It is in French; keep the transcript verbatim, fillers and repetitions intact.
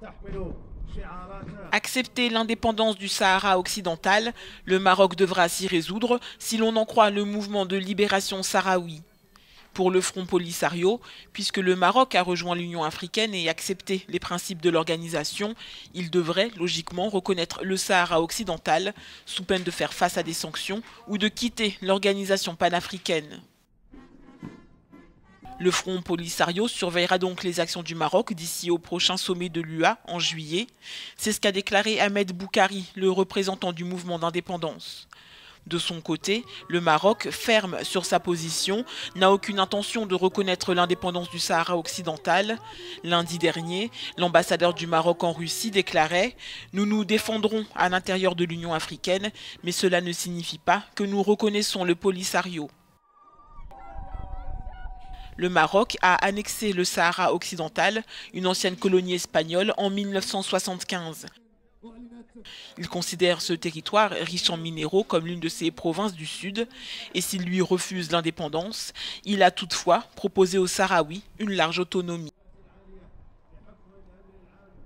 Accepter l'indépendance du Sahara occidental, le Maroc devra s'y résoudre si l'on en croit le mouvement de libération sahraoui. Pour le Front Polisario, puisque le Maroc a rejoint l'Union africaine et accepté les principes de l'organisation, il devrait logiquement reconnaître le Sahara occidental, sous peine de faire face à des sanctions ou de quitter l'organisation panafricaine. Le Front Polisario surveillera donc les actions du Maroc d'ici au prochain sommet de l'U A en juillet. C'est ce qu'a déclaré Ahmed Boukari, le représentant du mouvement d'indépendance. De son côté, le Maroc, ferme sur sa position, n'a aucune intention de reconnaître l'indépendance du Sahara occidental. Lundi dernier, l'ambassadeur du Maroc en Russie déclarait « Nous nous défendrons à l'intérieur de l'Union africaine, mais cela ne signifie pas que nous reconnaissons le Polisario ». Le Maroc a annexé le Sahara occidental, une ancienne colonie espagnole, en mille neuf cent soixante-quinze. Il considère ce territoire riche en minéraux comme l'une de ses provinces du Sud, et s'il lui refuse l'indépendance, il a toutefois proposé aux Sahraouis une large autonomie.